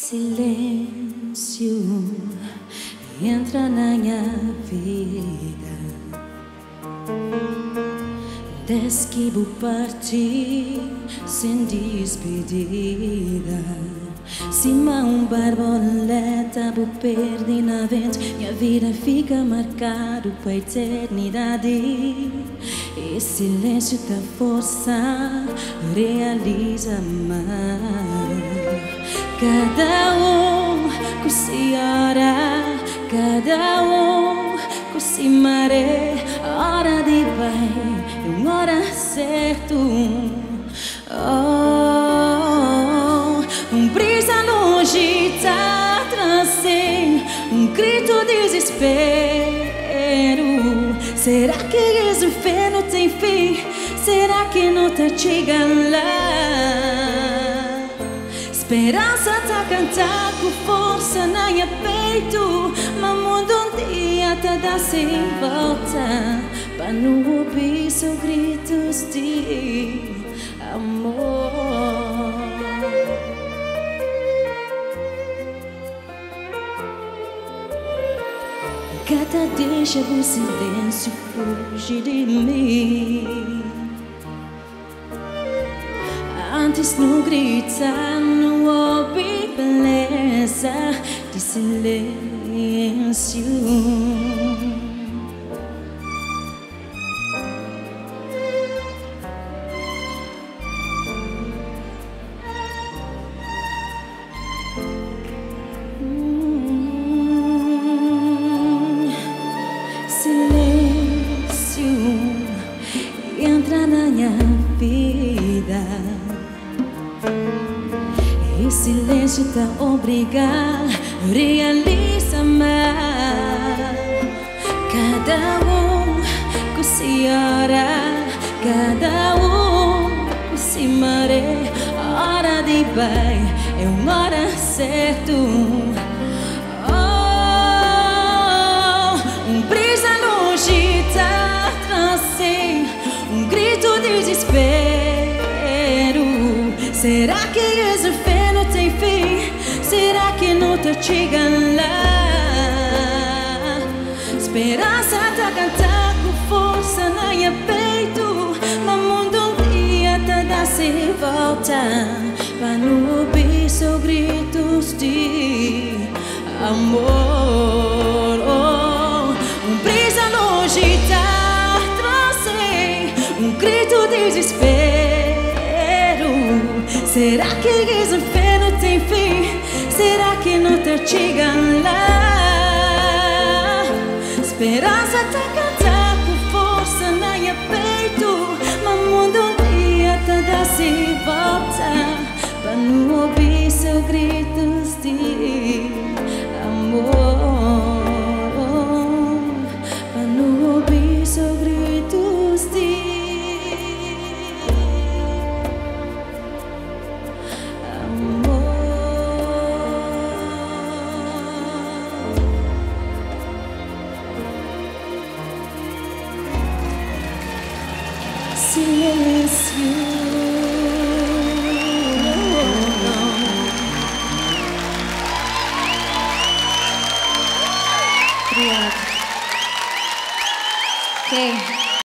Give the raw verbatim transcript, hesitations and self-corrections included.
Silêncio entra na minha vida desde que vou partir sem despedida. Se uma borboleta vou perder na vento, minha vida fica marcada para a eternidade. E silêncio da força realiza mais. Cada um com se ora, cada um com se maré. Hora de vai, uma hora certo. Oh, um brisa longe tá trazendo um grito de desespero. Será que esse inferno tem fim? Será que não tá chegando lá? Esperança tá cantar com força na minha peito, mas mundo um dia tá dar sem volta pra não ouvir seus gritos de amor. Cada deixa o silêncio fugir de mim. Antes não gritar, não ouvi beleza de silêncio. Hum, silêncio entra na minha vida. E silêncio tá obrigado, realiza mais. Cada um com se ora, cada um com se maré. Hora de vai, é uma hora certa. Oh, um brisa longe tá trazendo um grito de desespero. Será que esse inferno tem fim? Será que não tá chegando lá? Esperança tá cantar com força na minha peito, mas mundo um dia tá dar sem volta pra não ouvir seus gritos de amor. Oh, um brisa longe tá trazendo um grito de desespero. Será que esse inferno tem fim? Será que não tá chegando lá? Esperança tá cantar com força na minha peito, mas mundo um dia tá dar sem volta pra não ouvir seus gritos de amor, pra não ouvir seus gritos de silêncio. Obrigada. Ok.